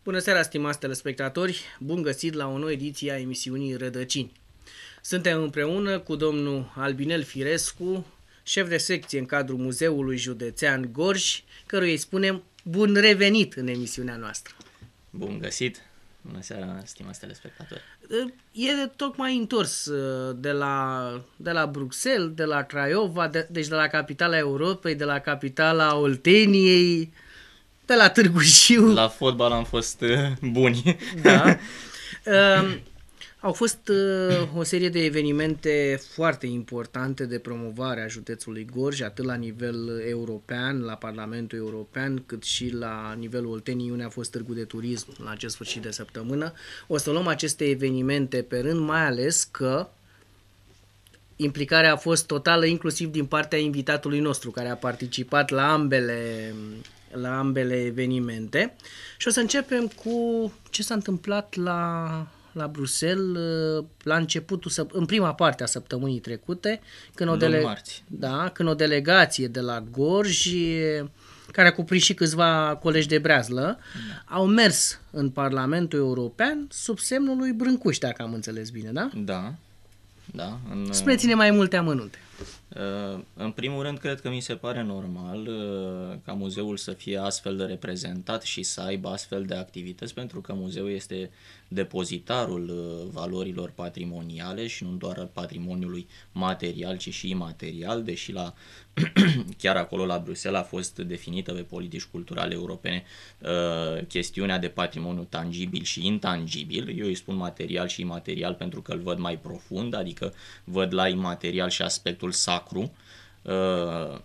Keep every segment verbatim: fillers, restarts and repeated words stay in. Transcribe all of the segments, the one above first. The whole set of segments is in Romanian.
Bună seara, stimați telespectatori! Bun găsit la o nouă ediție a emisiunii Rădăcini. Suntem împreună cu domnul Albinel Firescu, șef de secție în cadrul Muzeului Județean Gorj, căruia îi spunem bun revenit în emisiunea noastră. Bun găsit! Bună seara, stimați telespectatori! E tocmai întors de la, de la Bruxelles, de la Craiova, de, deci de la capitala Europei, de la capitala Olteniei, de la Târgu Jiu. La fotbal am fost uh, buni. Da. Uh, au fost uh, o serie de evenimente foarte importante de promovare a județului Gorj, atât la nivel european, la Parlamentul European, cât și la nivelul Olteniei, unde a fost Târgu de Turism la acest sfârșit de săptămână. O să luăm aceste evenimente pe rând, mai ales că implicarea a fost totală, inclusiv din partea invitatului nostru, care a participat la ambele la ambele evenimente. Și o să începem cu ce s-a întâmplat la, la Bruxelles la începutul, în prima parte a săptămânii trecute, când o, dele- da, când o delegație de la Gorj, care a cuprins și câțiva colegi de breazlă, da. au mers în Parlamentul European sub semnul lui Brâncuș, dacă am înțeles bine, da? Da. Da, în... Spuneți-ne mai multe amănunte. Uh, în primul rând, cred că mi se pare normal uh, ca muzeul să fie astfel de reprezentat și să aibă astfel de activități, pentru că muzeul este depozitarul uh, valorilor patrimoniale și nu doar al patrimoniului material, ci și imaterial, deși la chiar acolo la Bruxelles a fost definită pe politici culturale europene uh, chestiunea de patrimoniu tangibil și intangibil. Eu îi spun material și imaterial pentru că îl văd mai profund, adică văd la imaterial și aspectul sacru. Uh,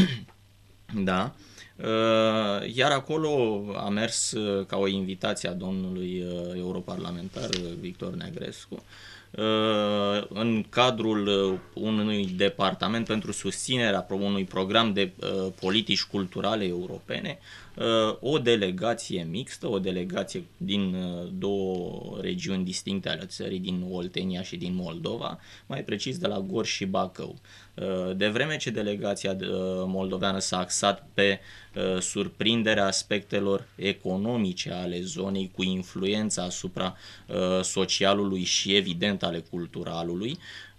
da. Uh, iar acolo a mers uh, ca o invitație a domnului uh, europarlamentar uh, Victor Negrescu în cadrul unui departament pentru susținerea unui program de uh, politici culturale europene, uh, o delegație mixtă, o delegație din uh, două regiuni distincte ale țării, din Oltenia și din Moldova, mai precis de la Gorj și Bacău. Uh, de vreme ce delegația uh, moldoveană s-a axat pe uh, surprinderea aspectelor economice ale zonei cu influența asupra uh, socialului și evident ale culturalului,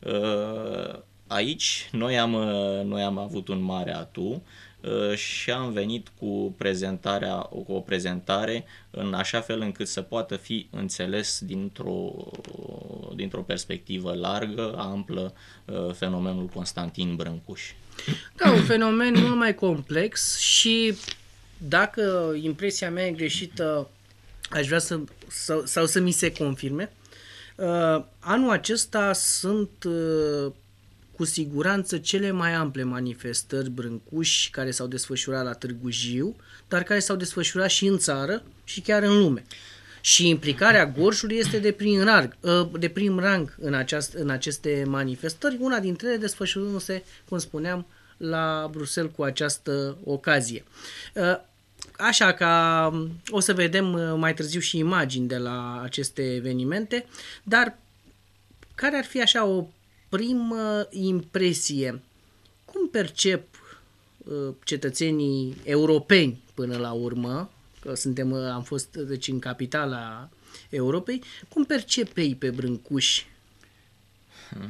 aici noi am, noi am avut un mare atu și am venit cu prezentarea, cu o prezentare în așa fel încât să poată fi înțeles dintr-o, dintr-o perspectivă largă, amplă, fenomenul Constantin Brâncuș. Da, un fenomen mult mai complex și dacă impresia mea e greșită, aș vrea să, sau, sau să mi se confirme. Uh, anul acesta sunt uh, cu siguranță cele mai ample manifestări Brâncuși care s-au desfășurat la Târgu Jiu, dar care s-au desfășurat și în țară și chiar în lume. Și implicarea Gorjului este de prim rang, uh, de prim rang în, aceast, în aceste manifestări, una dintre ele desfășurându-se, cum spuneam, la Bruxelles cu această ocazie. Uh, Așa că o să vedem mai târziu și imagini de la aceste evenimente, dar care ar fi așa o primă impresie? Cum percep cetățenii europeni până la urmă, că suntem, am fost deci în capitala Europei, cum percep ei pe Brâncuș? Hmm.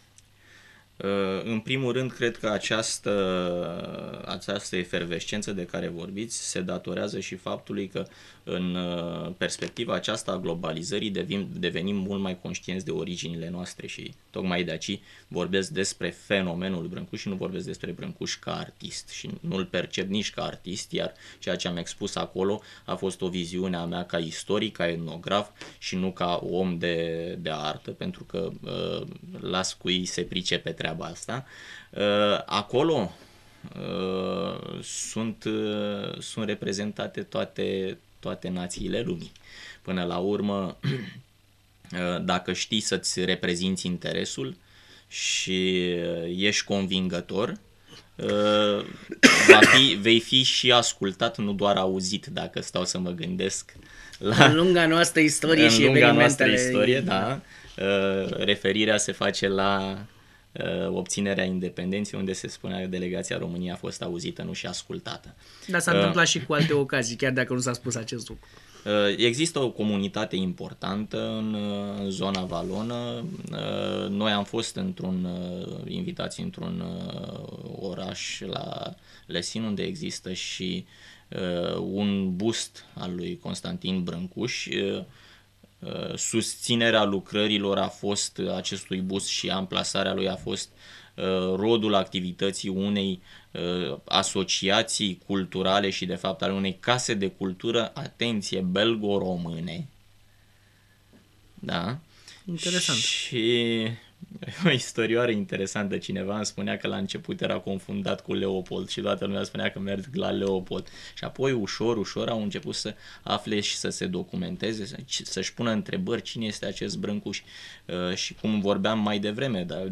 În primul rând, cred că această, această efervescență de care vorbiți se datorează și faptului că în perspectiva aceasta a globalizării devenim, devenim mult mai conștienți de originile noastre și tocmai de aici vorbesc despre fenomenul Brâncuș și nu vorbesc despre Brâncuș ca artist și nu-l percep nici ca artist, iar ceea ce am expus acolo a fost o viziune a mea ca istoric, ca etnograf și nu ca om de, de artă, pentru că uh, las cui se pricepe treaba asta. Acolo sunt, sunt reprezentate toate, toate națiile lumii. Până la urmă, dacă știi să-ți reprezinți interesul și ești convingător, va fi, vei fi și ascultat, nu doar auzit, dacă stau să mă gândesc la... În lunga noastră istorie în și lunga evenimentele... noastră istorie, da. Referirea se face la obținerea independenței, unde se spunea că delegația României a fost auzită, nu și ascultată. Dar s-a uh, întâmplat și cu alte ocazii, chiar dacă nu s-a spus acest lucru. Există o comunitate importantă în, în zona valonă. Noi am fost într-un invitați într-un oraș la Lesin, unde există și un bust al lui Constantin Brâncuș. Susținerea lucrărilor a fost acestui bust și amplasarea lui a fost rodul activității unei asociații culturale și de fapt ale unei case de cultură, atenție, belgo-române. Da? Interesant. Și o istorioară interesantă, cineva îmi spunea că la început era confundat cu Leopold și toată lumea spunea că merg la Leopold. Și apoi ușor, ușor au început să afle și să se documenteze, să-și pună întrebări cine este acest Brâncuș. Și cum vorbeam mai devreme, dar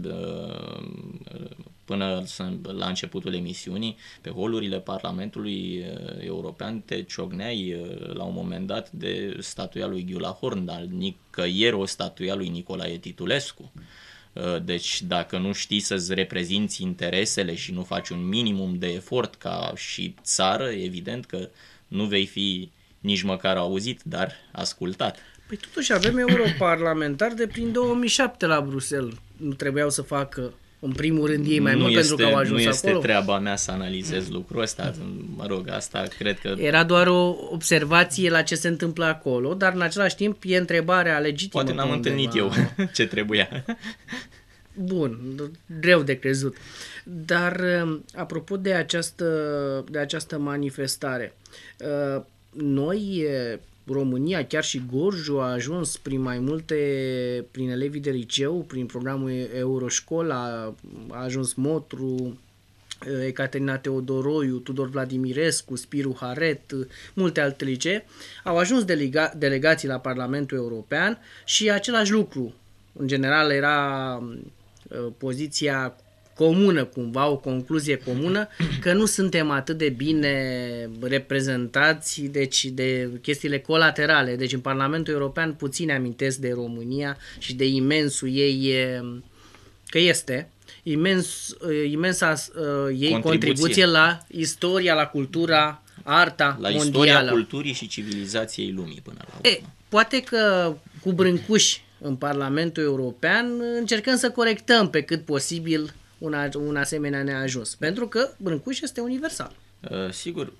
până la începutul emisiunii, pe holurile Parlamentului European te ciocneai la un moment dat de statuia lui Gyula Horn, dar nicăieri o statuia lui Nicolae Titulescu. Deci dacă nu știi să-ți reprezinți interesele și nu faci un minimum de efort ca și țară, evident că nu vei fi nici măcar auzit, dar ascultat. Păi totuși avem europarlamentari de prin două mii șapte la Bruxelles. Nu trebuiau să facă în primul rând ei mai nu mult este, pentru că au ajuns nu este acolo? treaba mea să analizez lucrul ăsta. Mă rog, asta cred că... Era doar o observație la ce se întâmplă acolo, dar în același timp e întrebarea legitimă. Poate n-am întâlnit eu ce trebuia. Bun, greu de crezut. Dar apropo de această, de această manifestare, noi, România, chiar și Gorju a ajuns prin mai multe, prin elevii de liceu, prin programul Euroșcola, a ajuns Motru, Ecaterina Teodoroiu, Tudor Vladimirescu, Spiru Haret, multe alte licee, au ajuns delega- delegații la Parlamentul European și același lucru. În general era uh, poziția comună, cumva, o concluzie comună, că nu suntem atât de bine reprezentați, deci de chestiile colaterale. Deci în Parlamentul European puțin amintesc de România și de imensul ei, că este, imens, imensa uh, ei contribuție. contribuție la istoria, la cultura, arta la mondială. La istoria culturii și civilizației lumii până la urmă. E, poate că cu Brâncuș în Parlamentul European încercăm să corectăm pe cât posibil un, un asemenea neajuns. Pentru că Brâncuș este universal. Uh, sigur,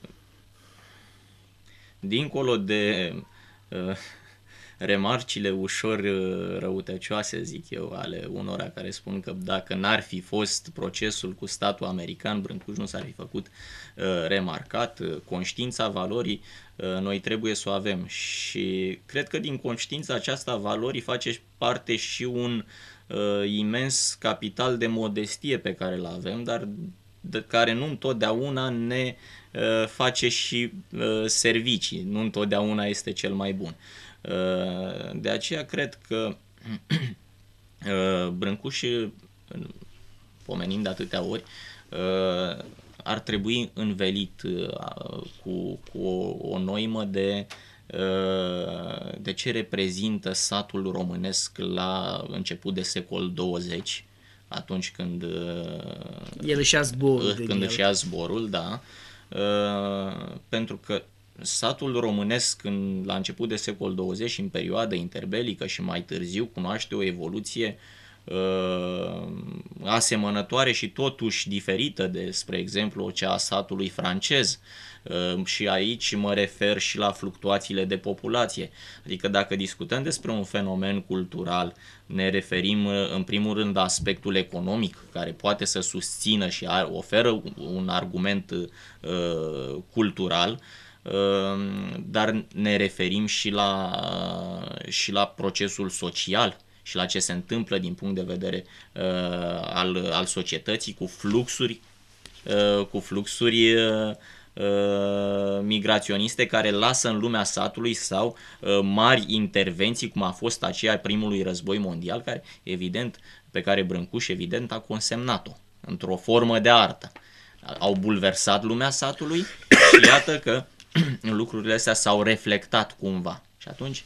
dincolo de uh, remarcile ușor uh, răutăcioase, zic eu, ale unora care spun că dacă n-ar fi fost procesul cu statul american, Brâncuș nu s-ar fi făcut uh, remarcat. Uh, conștiința valorii uh, noi trebuie să o avem și cred că din conștiința aceasta valorii face parte și un uh, imens capital de modestie pe care îl avem, dar de care nu întotdeauna ne uh, face și uh, servicii, nu întotdeauna este cel mai bun. Uh, de aceea cred că uh, Brâncuș, pomenind de atâtea ori, uh, ar trebui învelit uh, cu, cu o, o noimă de uh, de ce reprezintă satul românesc la început de secol douăzeci, atunci când el își ia zborul, când își ia zborul, da, uh, pentru că satul românesc în, la început de secol douăzeci, în perioada interbelică și mai târziu, cunoaște o evoluție uh, asemănătoare și totuși diferită de, spre exemplu, cea a satului francez. Uh, și aici mă refer și la fluctuațiile de populație. Adică dacă discutăm despre un fenomen cultural, ne referim în primul rând la aspectul economic, care poate să susțină și oferă un argument uh, cultural, dar ne referim și la, și la procesul social și la ce se întâmplă din punct de vedere uh, al, al societății cu fluxuri, uh, cu fluxuri uh, migraționiste care lasă în lumea satului sau uh, mari intervenții, cum a fost aceea primului război mondial, care, evident, pe care Brâncuș evident a consemnat-o într-o formă de artă. Au bulversat lumea satului și iată că lucrurile astea s-au reflectat cumva. Și atunci,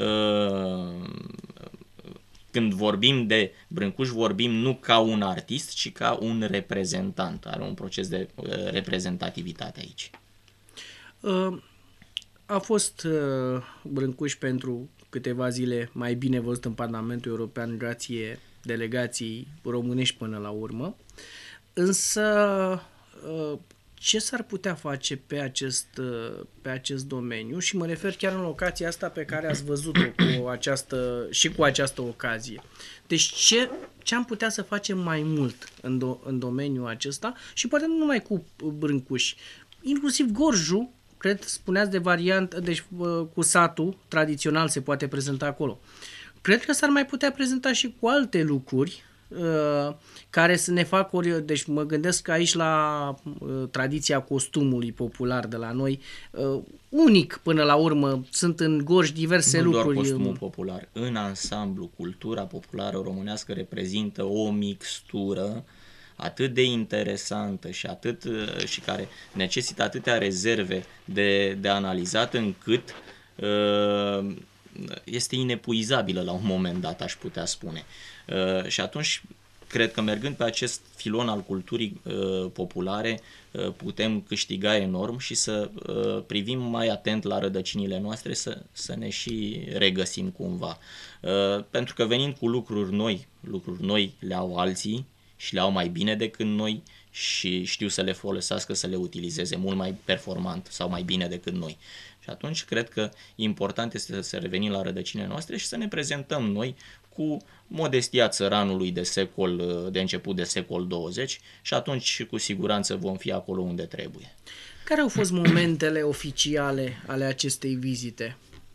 când vorbim de Brâncuș, vorbim nu ca un artist, ci ca un reprezentant. Are un proces de reprezentativitate aici. a fost uh, Brâncuș pentru câteva zile mai bine văzut în Parlamentul European grație delegației românești până la urmă. Însă uh, ce s-ar putea face pe acest, uh, pe acest domeniu, și mă refer chiar în locația asta pe care ați văzut-o cu această, și cu această ocazie. Deci ce, ce am putea să facem mai mult în, do, în domeniul acesta și poate nu numai cu Brâncuși, inclusiv Gorjul, cred, spuneați de variantă, deci cu satul tradițional se poate prezenta acolo. Cred că s-ar mai putea prezenta și cu alte lucruri uh, care să ne fac ori, deci mă gândesc aici la uh, tradiția costumului popular de la noi, uh, unic până la urmă, sunt în Gorj diverse nu lucruri. Nu doar costumul popular, în ansamblu, cultura populară românească reprezintă o mixtură atât de interesantă și, atât, și care necesită atâtea rezerve de, de analizat, încât uh, este inepuizabilă la un moment dat, aș putea spune. Uh, și atunci, cred că mergând pe acest filon al culturii uh, populare, uh, putem câștiga enorm și să uh, privim mai atent la rădăcinile noastre, să, să ne și regăsim cumva. Uh, pentru că venind cu lucruri noi, lucruri noi le au alții, și le au mai bine decât noi și știu să le folosească, să le utilizeze mult mai performant sau mai bine decât noi. Și atunci cred că important este să revenim la rădăcinile noastre și să ne prezentăm noi cu modestia țăranului de secol, de început de secol douăzeci, și atunci cu siguranță vom fi acolo unde trebuie. Care au fost momentele oficiale ale acestei vizite?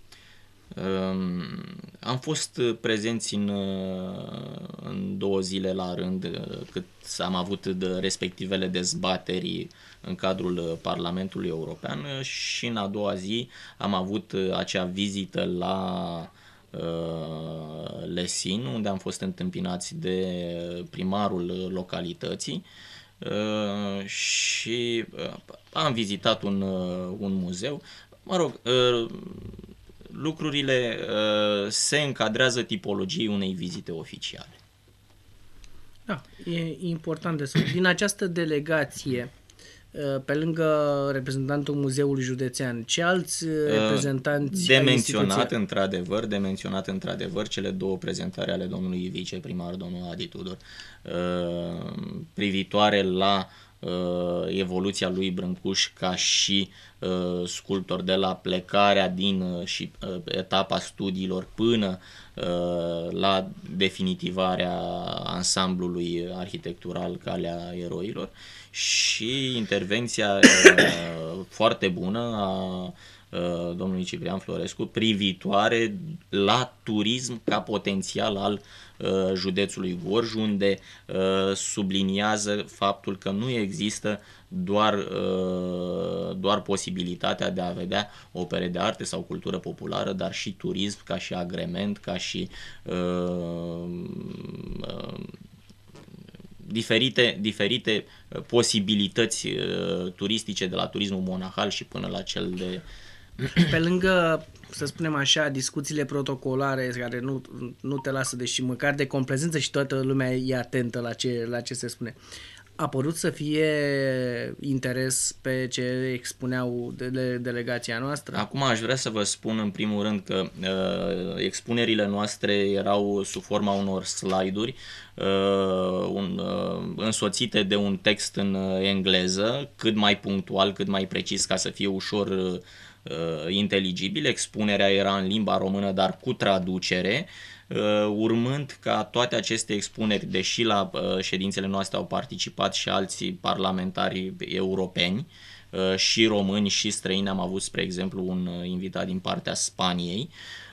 Am fost prezenți în, în două zile la rând, cât am avut de respectivele dezbateri în cadrul Parlamentului European, și în a doua zi am avut acea vizită la uh, Lesin, unde am fost întâmpinați de primarul localității uh, și uh, am vizitat un, uh, un muzeu. Mă rog, uh, lucrurile uh, se încadrează tipologiei unei vizite oficiale. Da, e important de spus. Din această delegație, uh, pe lângă reprezentantul Muzeului Județean, ce alți reprezentanți de menționat, într-adevăr, de menționat într-adevăr cele două prezentări ale domnului viceprimar, domnul Adi Tudor, uh, privitoare la evoluția lui Brâncuș ca și uh, sculptor, de la plecarea din uh, și uh, etapa studiilor până uh, la definitivarea ansamblului arhitectural Calea Eroilor, și intervenția uh, foarte bună a uh, domnului Ciprian Florescu privitoare la turism ca potențial al județului Gorj, unde uh, subliniază faptul că nu există doar, uh, doar posibilitatea de a vedea opere de artă sau cultură populară, dar și turism ca și agrement, ca și uh, uh, diferite, diferite posibilități uh, turistice, de la turismul monahal și până la cel de... Pe lângă, să spunem așa, discuțiile protocolare care nu, nu te lasă, deși măcar de complezență și toată lumea e atentă la ce, la ce se spune, a părut să fie interes pe ce expuneau de, de delegația noastră? Acum aș vrea să vă spun în primul rând că uh, expunerile noastre erau sub forma unor slide-uri uh, un, uh, însoțite de un text în engleză, cât mai punctual, cât mai precis, ca să fie ușor uh, inteligibil. Expunerea era în limba română, dar cu traducere, urmând ca toate aceste expuneri, deși la ședințele noastre au participat și alți parlamentari europeni, și români și străini, am avut, spre exemplu, un invitat din partea Spaniei,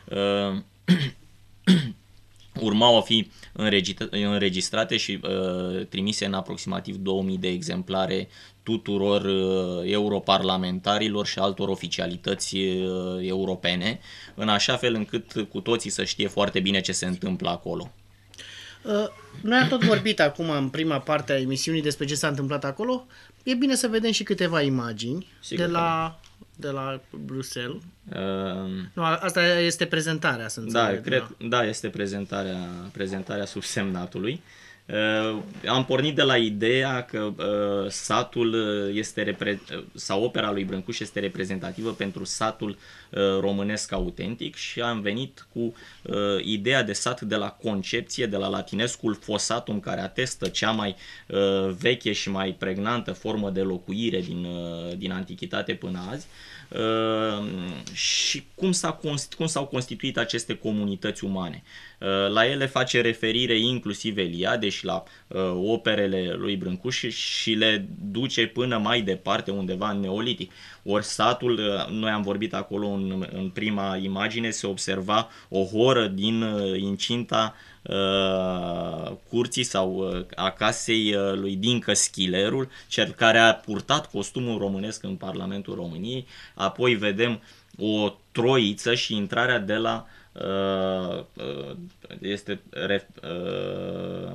urmau a fi înregistrate și uh, trimise în aproximativ două mii de exemplare tuturor uh, europarlamentarilor și altor oficialități uh, europene, în așa fel încât cu toții să știe foarte bine ce se întâmplă acolo. Uh, noi am tot vorbit acum în prima parte a emisiunii despre ce s-a întâmplat acolo. E bine să vedem și câteva imagini. Sigur de la... de la Bruxelles. Uh, nu, asta este prezentarea, să înțeleg. Da, cred, da, este prezentarea, prezentarea subsemnatului. Am pornit de la ideea că satul este sau opera lui Brâncuș este reprezentativă pentru satul românesc autentic și am venit cu ideea de sat de la concepție, de la latinescul fossatum, care atestă cea mai veche și mai pregnantă formă de locuire din, din antichitate până azi. Uh, și cum, s-a const- cum s-au constituit aceste comunități umane. Uh, la ele face referire inclusiv Eliade și la uh, operele lui Brâncuș și le duce până mai departe, undeva în Neolitic. Ori satul, uh, noi am vorbit acolo în, în prima imagine, se observa o horă din uh, incinta Uh, curții sau uh, a casei uh, lui Dincă Schilerul, cel care a purtat costumul românesc în Parlamentul României. Apoi vedem o troiță și intrarea de la uh, uh, este uh,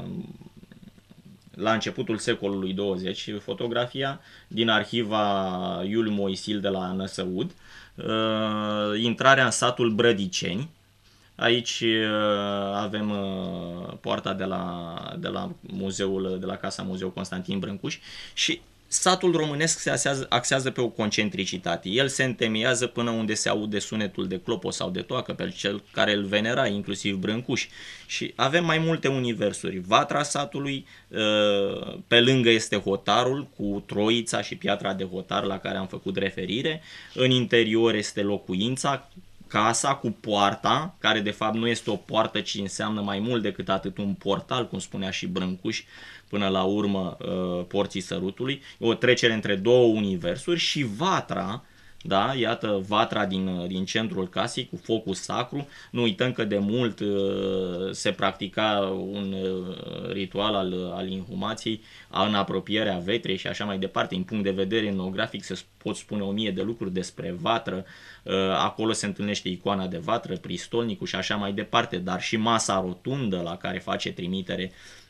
la începutul secolului douăzeci, fotografia din arhiva Iuliu Moisil de la Năsăud, uh, intrarea în satul Brădiceni. Aici avem poarta de la, de la muzeul, de la Casa Muzeu Constantin Brâncuș și satul românesc se axează, axează pe o concentricitate. El se întemeiază până unde se aude sunetul de clopot sau de toacă, pe cel care îl venera, inclusiv Brâncuș. Și avem mai multe universuri. Vatra satului, pe lângă este hotarul cu troița și piatra de hotar la care am făcut referire. În interior este locuința, casa cu poarta, care de fapt nu este o poartă, ci înseamnă mai mult decât atât un portal, cum spunea și Brâncuș, până la urmă porții sărutului, o trecere între două universuri. Și vatra, da, iată vatra din, din centrul casei cu focul sacru. Nu uităm că de mult se practica un ritual al, al inhumației în apropierea vetrei și așa mai departe. Din punct de vedere etnografic se pot spune o mie de lucruri despre vatră. Acolo se întâlnește icoana de vatră, pristolnicul și așa mai departe, dar și masa rotundă la care face trimitere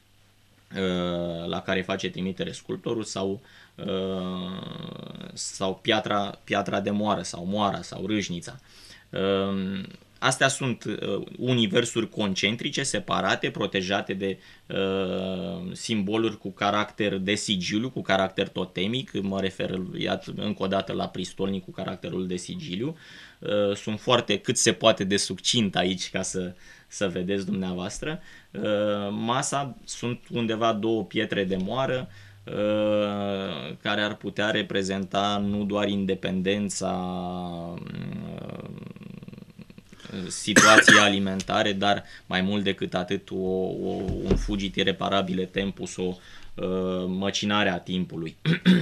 la care face trimitere sculptorul sau, sau piatra, piatra de moară sau moara sau râșnița. Astea sunt universuri concentrice, separate, protejate de uh, simboluri cu caracter de sigiliu, cu caracter totemic. Mă refer, iată, încă o dată la pristolnic cu caracterul de sigiliu. Uh, sunt foarte cât se poate de succint aici ca să, să vedeți dumneavoastră. Uh, masa sunt undeva două pietre de moară, uh, care ar putea reprezenta nu doar independența uh, situații alimentare, dar mai mult decât atât o, o, un fugit ireparabile tempus, o uh, măcinare a timpului.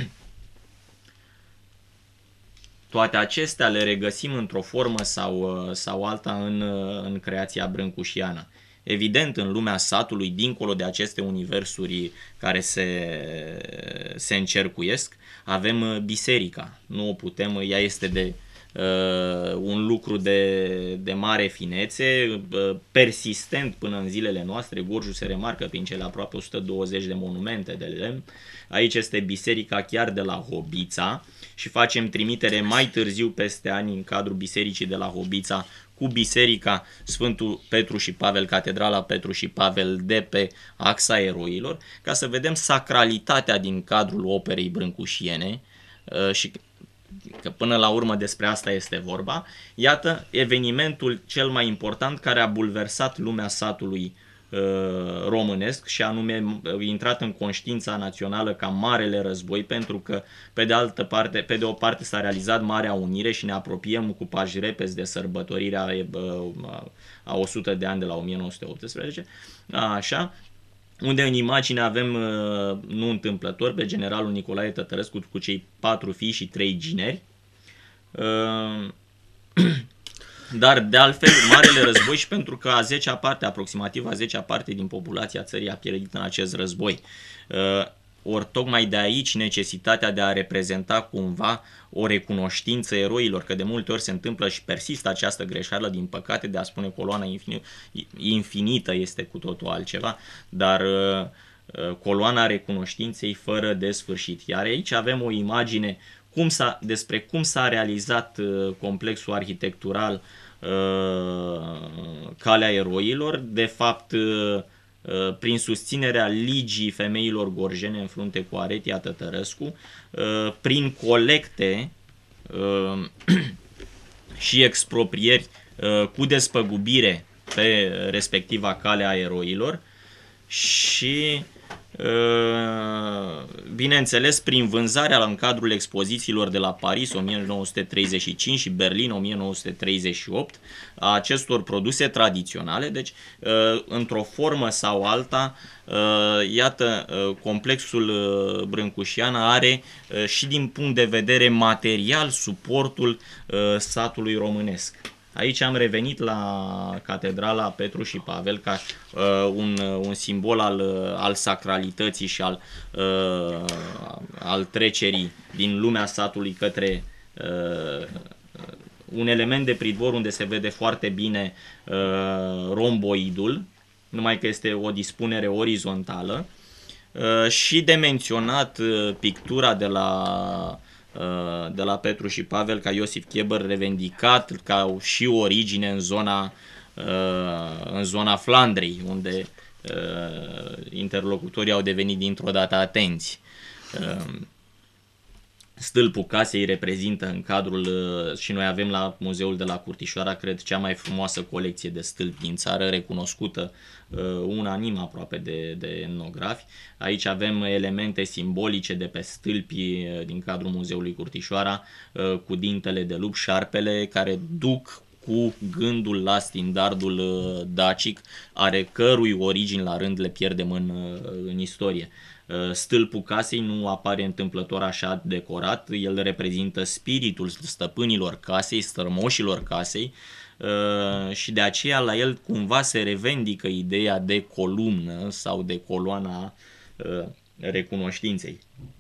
Toate acestea le regăsim într-o formă sau, sau alta în, în creația brâncușiană. Evident, în lumea satului, dincolo de aceste universuri care se, se încercuiesc, avem biserica. Nu o putem, ea este de Uh, un lucru de, de mare finețe, uh, persistent până în zilele noastre. Gorjul se remarcă prin cele aproape o sută douăzeci de monumente de lemn. Aici este biserica chiar de la Hobița și facem trimitere mai târziu peste ani în cadrul bisericii de la Hobița cu biserica Sfântul Petru și Pavel, catedrala Petru și Pavel de pe axa eroilor, ca să vedem sacralitatea din cadrul operei brâncușiene uh, și că până la urmă despre asta este vorba. Iată evenimentul cel mai important care a bulversat lumea satului uh, românesc și anume intrat în conștiința națională ca Marele Război, pentru că pe de altă parte, pe de o parte s-a realizat Marea Unire și ne apropiem cu pași repezi de sărbătorirea uh, a o sută de ani de la o mie nouă sute optsprezece, așa, unde în imagine avem, nu întâmplător, pe generalul Nicolae Tătărescu cu cei patru fii și trei gineri. Dar de altfel, Marele Război, și pentru că a zecea parte, aproximativ a zecea parte din populația țării a pierit în acest război. Ori tocmai de aici necesitatea de a reprezenta cumva o recunoștință eroilor, că de multe ori se întâmplă și persistă această greșeală, din păcate, de a spune coloana infinită este cu totul altceva, dar coloana recunoștinței fără de sfârșit. Iar aici avem o imagine cum s-a, despre cum s-a realizat complexul arhitectural Calea Eroilor. De fapt, prin susținerea Ligii Femeilor Gorjene în frunte cu Aretia Tătărescu, prin colecte și exproprieri cu despăgubire pe respectiva cale a eroilor și, bineînțeles, prin vânzarea în cadrul expozițiilor de la Paris o mie nouă sute treizeci și cinci și Berlin o mie nouă sute treizeci și opt a acestor produse tradiționale. Deci, într-o formă sau alta, iată, complexul brâncușian are și din punct de vedere material suportul satului românesc. Aici am revenit la Catedrala Petru și Pavel ca uh, un, un simbol al, al sacralității și al, uh, al trecerii din lumea satului către uh, un element de pridvor unde se vede foarte bine uh, romboidul, numai că este o dispunere orizontală, uh, și de menționat uh, pictura de la de la Petru și Pavel ca Iosif Cheber, revendicat ca și origine în zona, în zona Flandrei, unde interlocutorii au devenit dintr-o dată atenți. Stâlpul casei reprezintă în cadrul, și noi avem la Muzeul de la Curtișoara, cred, cea mai frumoasă colecție de stâlpi din țară, recunoscută unanim aproape de, de etnografi. Aici avem elemente simbolice de pe stâlpi din cadrul Muzeului Curtișoara, cu dintele de lup, șarpele, care duc cu gândul la standardul dacic, are cărui origini la rând le pierdem în, în istorie. Stâlpul casei nu apare întâmplător așa decorat, el reprezintă spiritul stăpânilor casei, strămoșilor casei, și de aceea la el cumva se revendică ideea de columnă sau de coloana recunoștinței.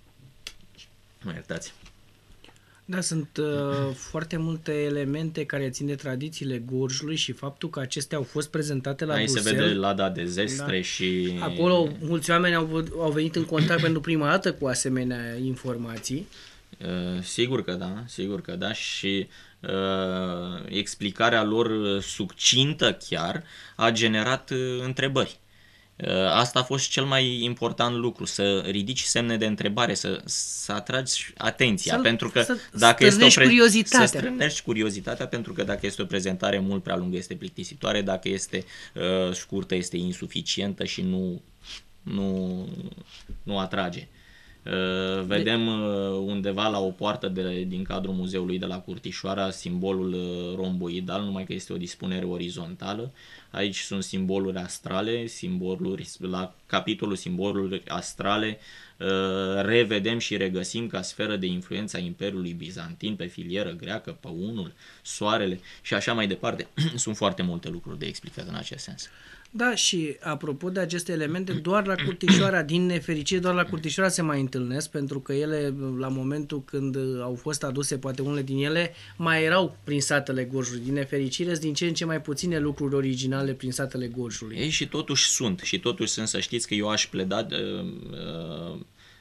Mă iertați. Da, sunt uh, foarte multe elemente care țin de tradițiile Gorjului și faptul că acestea au fost prezentate la Aici Bruxelles. se vede lada de zestre, da. Și... Acolo mulți oameni au, au venit în contact pentru prima dată cu asemenea informații. Uh, sigur că da, sigur că da, și uh, explicarea lor succintă chiar a generat uh, întrebări. Asta a fost cel mai important lucru, să ridici semne de întrebare, să, să atragi atenția, să, pentru că să dacă este o pre... curiozitatea. Să strânești curiozitatea, pentru că dacă este o prezentare mult prea lungă este plictisitoare, dacă este uh, scurtă este insuficientă și nu, nu, nu atrage. Uh, vedem uh, undeva la o poartă de, din cadrul muzeului de la Curtișoara simbolul uh, romboidal, numai că este o dispunere orizontală. Aici sunt simboluri astrale, simboluri, la capitolul simboluri astrale uh, revedem și regăsim ca sferă de influență a Imperiului Bizantin pe filieră greacă, păunul, soarele și așa mai departe. Sunt foarte multe lucruri de explicat în acest sens. Da, și apropo de aceste elemente, doar la Curtișoara, din nefericire, doar la Curtișoara se mai întâlnesc, pentru că ele, la momentul când au fost aduse, poate unele din ele, mai erau prin satele Gorjului. Din nefericire, sunt din ce în ce mai puține lucruri originale prin satele Gorjului. Ei, și totuși sunt, și totuși sunt, să știți că eu aș pleda uh, uh,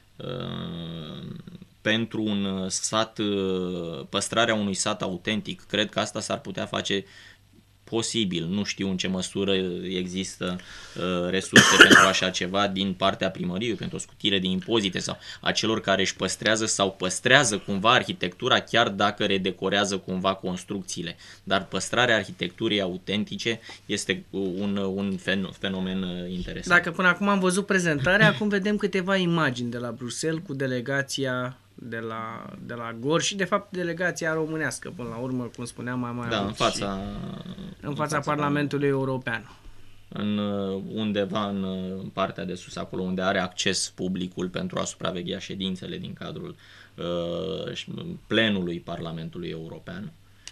uh, pentru un sat, uh, păstrarea unui sat autentic. Cred că asta s-ar putea face posibil, nu știu în ce măsură există uh, resurse pentru așa ceva din partea primăriei, pentru o scutire de impozite sau a celor care își păstrează sau păstrează cumva arhitectura, chiar dacă redecorează cumva construcțiile. Dar păstrarea arhitecturii autentice este un, un fenomen interesant. Dacă până acum am văzut prezentarea, acum vedem câteva imagini de la Bruxelles cu delegația de la, de la Gorj și de fapt delegația românească până la urmă, cum spuneam mai mai da, în fața, în, în fața Parlamentului European. În, undeva în partea de sus, acolo unde are acces publicul pentru a supraveghea ședințele din cadrul uh, plenului Parlamentului European.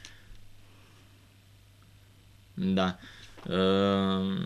Da. Uh,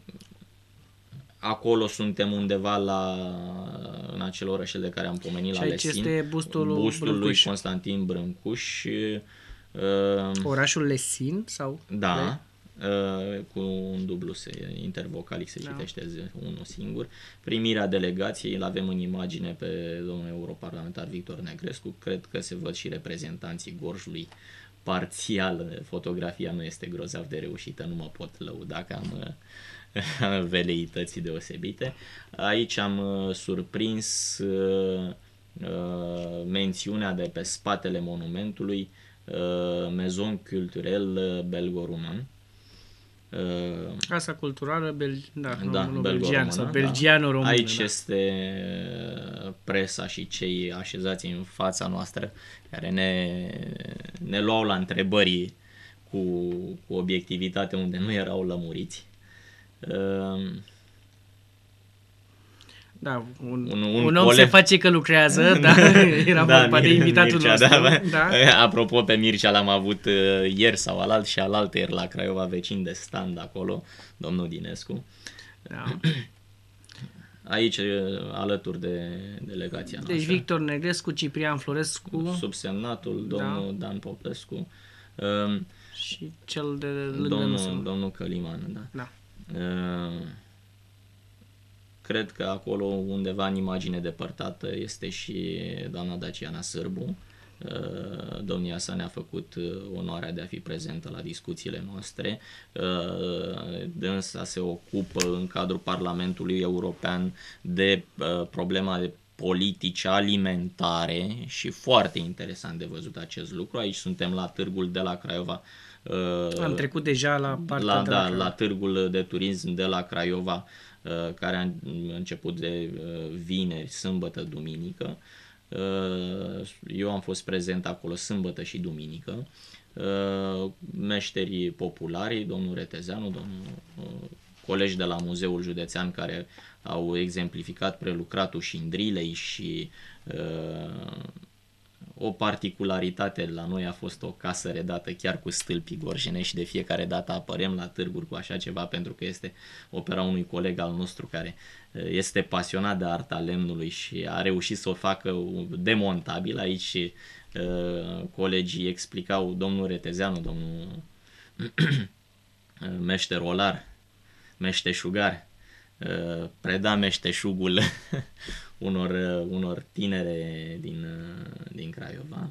Acolo suntem undeva la, în acel orășel de care am pomenit, și la Lesin. Și aici este bustul, bustul lui Constantin Brâncuș. Uh, Orașul Lesin? Sau? Da, uh, cu un dublu se, intervocalic se da. Citește unul singur. Primirea delegației, îl avem în imagine pe domnul europarlamentar Victor Negrescu. Cred că se văd și reprezentanții Gorjului parțial. Fotografia nu este grozav de reușită, nu mă pot lăuda că am veleității deosebite. Aici am uh, surprins uh, uh, mențiunea de pe spatele monumentului uh, Maison Culturelle Belgo-Roman. Uh, Casa culturală bel... da, da, belgian sau belgiano-română. Aici da. este presa și cei așezați în fața noastră care ne, ne luau la întrebări cu, cu obiectivitate unde nu erau lămuriți. Uh, Da, un, un, un, un om coleg... se face că lucrează, da, era da, vorba de invitatul Mircea, nostru. Da, da. Apropo, pe Mircea l-am avut uh, ieri sau alalt și alalt ieri la Craiova, vecin de stand acolo, domnul Dinescu. Da. Aici, alături de delegația noastră. Deci Victor Negrescu, Ciprian Florescu, subsemnatul, domnul da. Dan Popescu uh, și cel de lângă domnul, domnul Căliman. Da. Da. Uh, Cred că acolo undeva în imagine depărtată este și doamna Daciana Sârbu. Domnia sa ne-a făcut onoarea de a fi prezentă la discuțiile noastre. Dânsa se ocupă în cadrul Parlamentului European de problema de politici alimentare și foarte interesant de văzut acest lucru. Aici suntem la târgul de la Craiova. Am trecut deja la partea la, de da, la Craiova. La târgul de turism de la Craiova, care a început de vineri, sâmbătă, duminică. Eu am fost prezent acolo sâmbătă și duminică. Meșterii populari, domnul Retezeanu, domnul colegi de la Muzeul Județean care au exemplificat prelucratul șindrilei și o particularitate la noi a fost o casă redată chiar cu stâlpii gorjenești. De fiecare dată apărem la târguri cu așa ceva pentru că este opera unui coleg al nostru care este pasionat de arta lemnului și a reușit să o facă demontabil. Aici uh, colegii explicau, domnul Retezeanu, domnul meșter olar, meșteșugar, uh, preda meșteșugul unor, unor tinere din, din Craiova.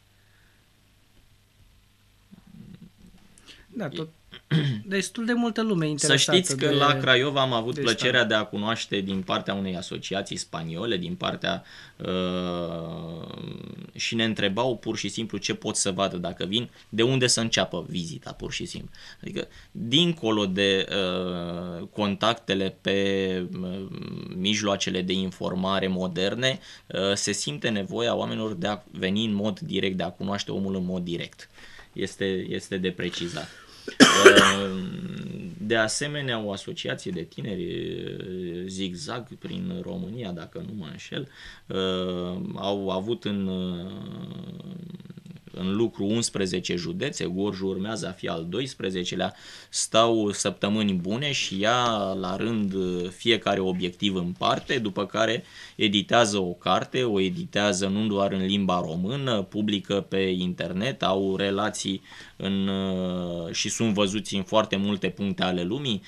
Da, tot destul de multă lume interesată. Să știți că de, la Craiova am avut de plăcerea stand. de a cunoaște din partea unei asociații spaniole, din partea uh, și ne întrebau pur și simplu ce pot să vadă dacă vin, de unde să înceapă vizita, pur și simplu. Adică, dincolo de uh, contactele pe uh, mijloacele de informare moderne, uh, se simte nevoia oamenilor de a veni în mod direct, de a cunoaște omul în mod direct. Este, este de precizat. De asemenea, o asociație de tineri, Zigzag, prin România, dacă nu mă înșel, au avut în, în lucru unsprezece județe, Gorjul urmează a fi al doisprezecelea, stau săptămâni bune și ia la rând fiecare obiectiv în parte, după care editează o carte, o editează nu doar în limba română, publică pe internet, au relații în, și sunt văzuți în foarte multe puncte ale lumii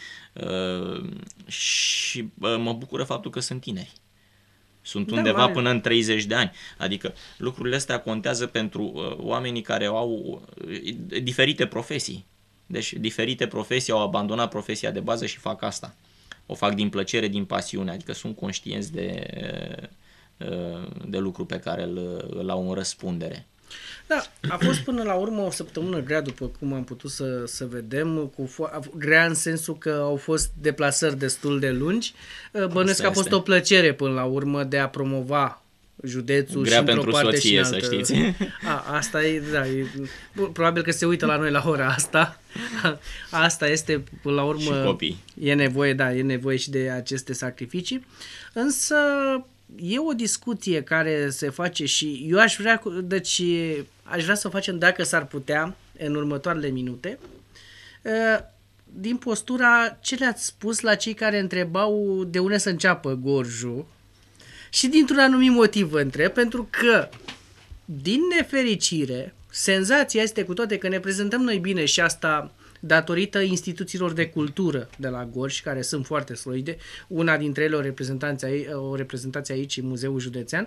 și mă bucură faptul că sunt tineri. Sunt da, undeva mare. Până în treizeci de ani. Adică lucrurile astea contează pentru uh, oamenii care au uh, diferite profesii. Deci diferite profesii au abandonat profesia de bază și fac asta. O fac din plăcere, din pasiune. Adică sunt conștienți de, uh, de lucru pe care îl, îl au în răspundere. Da, a fost până la urmă o săptămână grea, după cum am putut să, să vedem, cu fo- grea în sensul că au fost deplasări destul de lungi. Bănuiesc că a fost o plăcere până la urmă de a promova județul grea și pentru într-o parte soție, și în altă. Să știți. A, asta e, da, e, probabil că se uită la noi la ora asta. Asta este, până la urmă, și copii. E nevoie, da, e nevoie și de aceste sacrificii. Însă e o discuție care se face și eu aș vrea, deci aș vrea să o facem dacă s-ar putea în următoarele minute, din postura ce le-ați spus la cei care întrebau de unde să înceapă Gorjul și dintr-un anumit motiv vă întreb, pentru că din nefericire senzația este, cu toate că ne prezentăm noi bine și asta datorită instituțiilor de cultură de la Gorj, care sunt foarte solide, una dintre ele o reprezentație aici, o reprezentație aici în Muzeul Județean.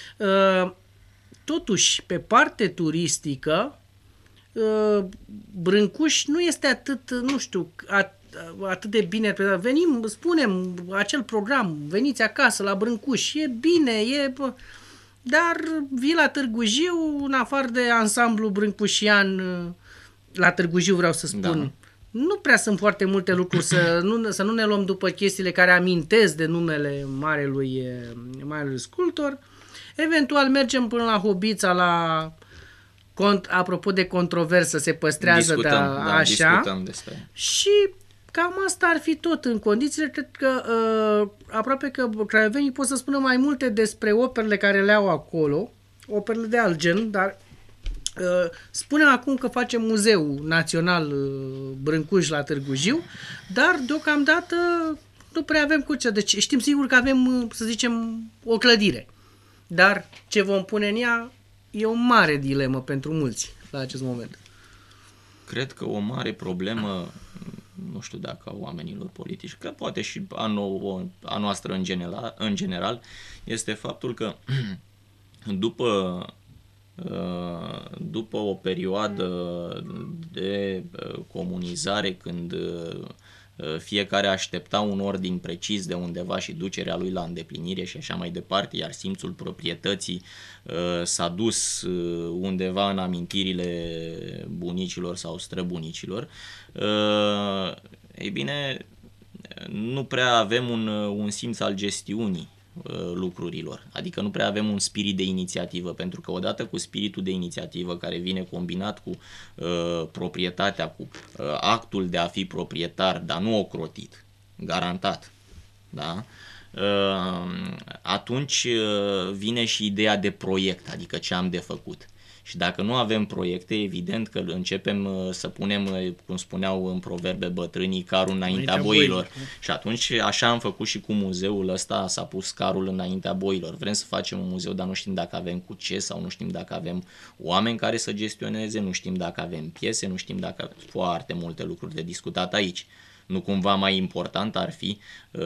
Totuși, pe parte turistică, Brâncuș nu este atât, nu știu, atât de bine, venim, spunem acel program, veniți acasă la Brâncuș, e bine, e... Dar vii la Târgu Jiu, în afară de ansamblu brâncușian, la Târgu Jiu vreau să spun, da. Nu prea sunt foarte multe lucruri, să nu, să nu ne luăm după chestiile care amintesc de numele marelui, marelui sculptor. Eventual mergem până la Hobița, la... Cont, apropo de controversă, se păstrează discutăm, de da, așa. Discutăm despre. Și cam asta ar fi tot în condițiile, cred că uh, aproape că craiovenii pot să spună mai multe despre operele care le au acolo, operele de alt gen, dar uh, spunem acum că facem Muzeul Național uh, Brâncuș la Târgu Jiu, dar deocamdată nu prea avem cu ce. Deci știm sigur că avem, să zicem, o clădire, dar ce vom pune în ea e o mare dilemă pentru mulți la acest moment. Cred că o mare problemă, nu știu dacă a oamenilor politici, că poate și a, nou, a noastră în general, în general, este faptul că după, după o perioadă de comunizare, când fiecare aștepta un ordin precis de undeva și ducerea lui la îndeplinire și așa mai departe, iar simțul proprietății s-a dus undeva în amintirile bunicilor sau străbunicilor, ei bine, nu prea avem un, un simț al gestiunii lucrurilor, adică nu prea avem un spirit de inițiativă, pentru că odată cu spiritul de inițiativă care vine combinat cu uh, proprietatea, cu uh, actul de a fi proprietar, dar nu ocrotit, garantat, da? Uh, atunci uh, vine și ideea de proiect, adică ce am de făcut. Și dacă nu avem proiecte, evident că începem să punem, cum spuneau în proverbe bătrânii, carul înaintea boilor. Și atunci așa am făcut și cu muzeul ăsta, s-a pus carul înaintea boilor. Vrem să facem un muzeu, dar nu știm dacă avem cu ce sau nu știm dacă avem oameni care să gestioneze, nu știm dacă avem piese, nu știm dacă avem foarte multe lucruri de discutat aici. Nu cumva mai important ar fi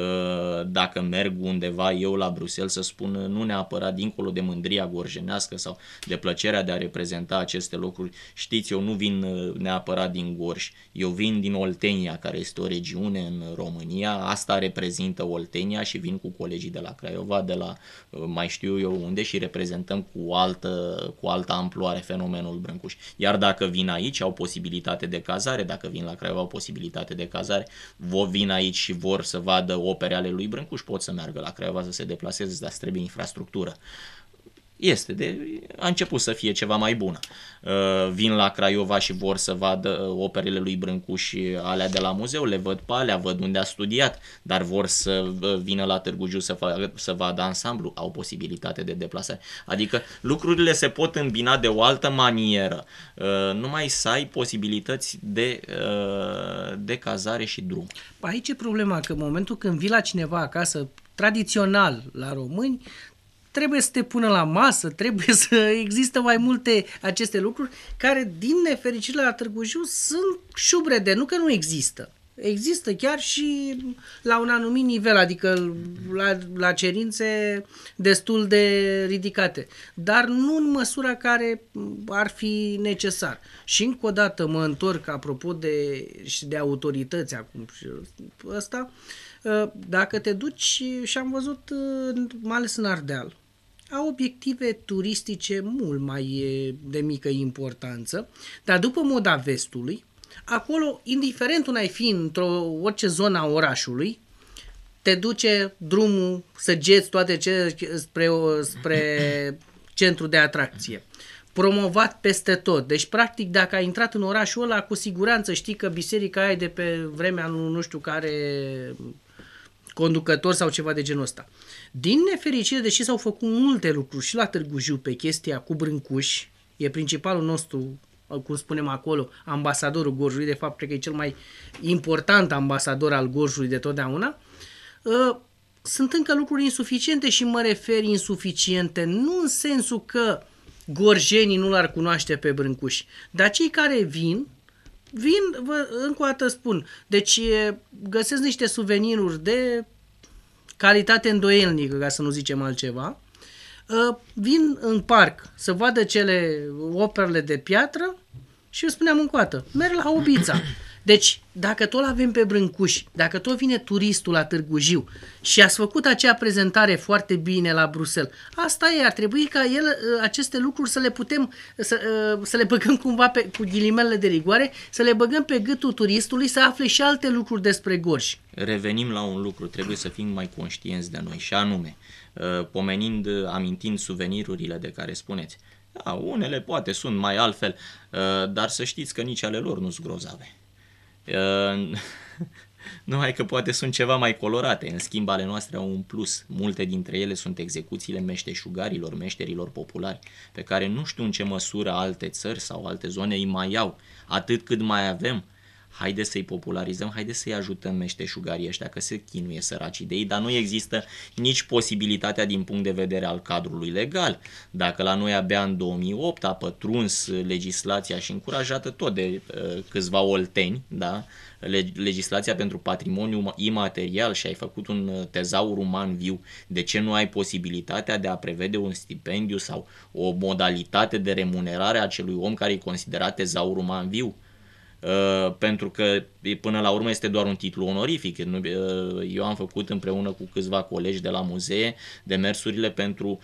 dacă merg undeva eu la Bruxelles să spun nu neapărat dincolo de mândria gorjenească sau de plăcerea de a reprezenta aceste lucruri. Știți, eu nu vin neapărat din Gorj, eu vin din Oltenia, care este o regiune în România, asta reprezintă Oltenia și vin cu colegii de la Craiova, de la mai știu eu unde și reprezentăm cu altă, cu altă amploare fenomenul Brâncuș. Iar dacă vin aici, au posibilitate de cazare, dacă vin la Craiova, au posibilitate de cazare, vor vin aici și vor să vadă opere ale lui Brâncuș, pot să meargă la Craiova să se deplaseze, dar trebuie infrastructură. Este, de, a început să fie ceva mai bună. Uh, vin la Craiova și vor să vadă operele lui Brâncuș și alea de la muzeu, le văd pe alea, văd unde a studiat, dar vor să vină la Târgu Jiu să, facă, să vadă ansamblu, au posibilitate de deplasare. Adică lucrurile se pot îmbina de o altă manieră, uh, numai să ai posibilități de, uh, de cazare și drum. Aici e problema, că în momentul când vii la cineva acasă, tradițional la români, trebuie să te pună la masă, trebuie să există mai multe aceste lucruri care, din nefericire la Târgu Jiu, sunt șubrede, nu că nu există. Există chiar și la un anumit nivel, adică la, la cerințe destul de ridicate, dar nu în măsura care ar fi necesar. Și încă o dată mă întorc apropo de, și de autorități acum ăsta, dacă te duci, și am văzut mai ales în Ardeal, au obiective turistice mult mai de mică importanță, dar după moda vestului, acolo, indiferent unde ai fi într-o orice zonă a orașului, te duce drumul, săgeți toate ce spre, spre centru de atracție. Promovat peste tot. Deci, practic, dacă ai intrat în orașul ăla, cu siguranță știi că biserica aia de pe vremea nu știu care conducător sau ceva de genul ăsta. Din nefericire, deși s-au făcut multe lucruri și la Târgu Jiu pe chestia cu Brâncuș, e principalul nostru, cum spunem acolo, ambasadorul Gorjului, de fapt, cred că e cel mai important ambasador al Gorjului de totdeauna, sunt încă lucruri insuficiente și mă refer insuficiente, nu în sensul că gorjenii nu l-ar cunoaște pe Brâncuș, dar cei care vin, vin, vă, încă o dată spun, deci găsesc niște suveniruri de calitate îndoielnică, ca să nu zicem altceva, vin în parc să vadă cele operele de piatră și eu spuneam încă o dată, merg la Hobița. Deci, dacă tot avem pe Brâncuș, dacă tot vine turistul la Târgu Jiu și ați făcut acea prezentare foarte bine la Bruxelles, asta e, ar trebui ca el, aceste lucruri să le putem, să, să le băgăm cumva pe, cu ghilimele de rigoare, să le băgăm pe gâtul turistului să afle și alte lucruri despre Gorj. Revenim la un lucru, trebuie să fim mai conștienți de noi și anume, pomenind, amintind suvenirurile de care spuneți. Da, unele poate sunt mai altfel, dar să știți că nici ale lor nu sunt grozave. Numai că poate sunt ceva mai colorate, în schimb ale noastre au un plus. Multe dintre ele sunt execuțiile meșteșugarilor, meșterilor populari, pe care nu știu în ce măsură alte țări sau alte zone îi mai au. Atât cât mai avem, haide să-i popularizăm, haide să-i ajutăm meșteșugarii ăștia, că se chinuie săracii de ei, dar nu există nici posibilitatea din punct de vedere al cadrului legal. Dacă la noi abia în două mii opt a pătruns legislația și încurajată tot de uh, câțiva olteni, da? Legislația pentru patrimoniu imaterial și ai făcut un tezaur uman viu, de ce nu ai posibilitatea de a prevede un stipendiu sau o modalitate de remunerare a acelui om care e considerat tezaur uman viu? Uh, pentru că până la urmă este doar un titlu onorific. Uh, eu am făcut împreună cu câțiva colegi de la muzee demersurile pentru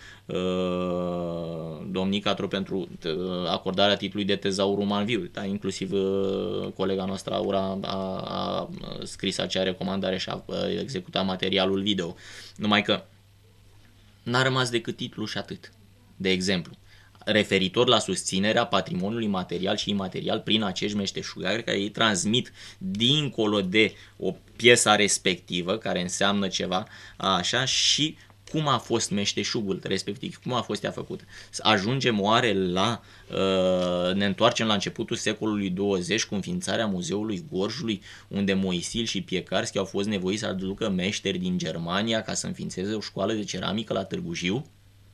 uh, domnii Catro pentru uh, acordarea titlului de tezaur uman viu. Da, inclusiv uh, colega noastră Aura a, a scris acea recomandare și a uh, executat materialul video. Numai că n-a rămas decât titlul și atât. De exemplu, referitor la susținerea patrimoniului material și imaterial prin acești meșteșugari care îi transmit dincolo de o piesă respectivă, care înseamnă ceva, așa, și cum a fost meșteșugul respectiv, cum a fost ea făcută. Ajungem oare la, uh, ne întoarcem la începutul secolului douăzeci cu înființarea Muzeului Gorjului, unde Moisil și Piecarski au fost nevoiți să aducă meșteri din Germania ca să înființeze o școală de ceramică la Târgu Jiu?